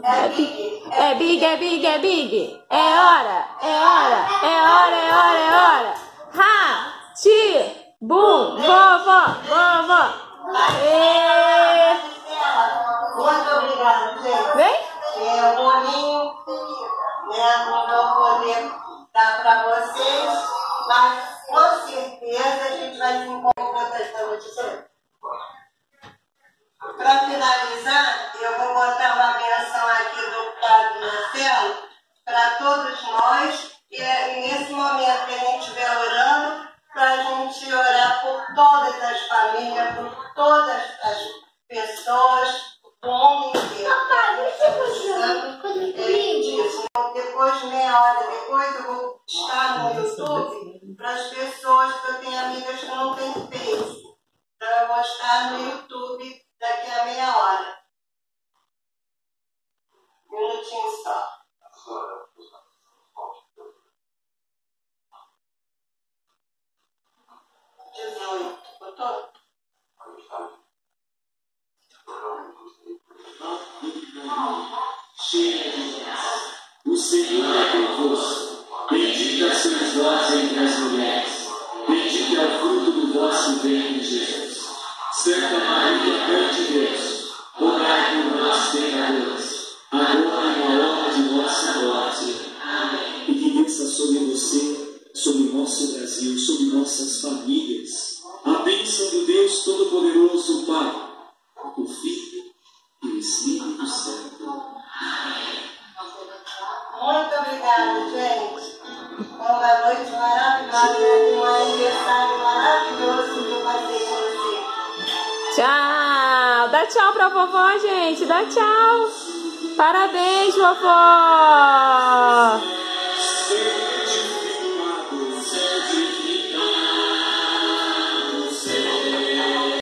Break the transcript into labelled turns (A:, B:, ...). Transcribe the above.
A: É big, é big, é big, é big. É hora, é hora, é hora, é hora, é hora. Ha, ti, bum, vovó, vovó.
B: Muito obrigada, gente.
A: Vem?
B: O bolinho, né, não vou poder dar para vocês, mas com certeza a gente vai desenvolver outra notícia. Para finalizar, eu vou botar uma benção aqui do Padre Marcelo para todos nós, e nesse momento que a gente estiver orando, para a gente orar por todas as famílias, por todas as pessoas, o mundo inteiro. Então, depois, meia hora depois, eu vou estar no YouTube para as pessoas, que eu tenho amigas que não têm Face. Então, eu vou estar no YouTube daqui a meia hora. Um minutinho só. 18. Botou?
C: O Senhor é convosco. Bendita sois vós entre as mulheres. Bendito é o fruto do vosso ventre, Jesus. Santa Maria, Mãe de Deus, rogai por nós, pecadores, agora e na hora de nossa morte. Amém. E que desça sobre você, sobre o nosso Brasil, sobre nossas famílias, a bênção do Deus Todo-Poderoso, Pai, o Filho e o Espírito Santo. Amém.
B: Muito obrigada, gente. Uma noite maravilhosa e um aniversário maravilhoso que eu passei com você.
A: Tchau. Dá tchau pra vovó, gente. Dá tchau. Parabéns, vovó.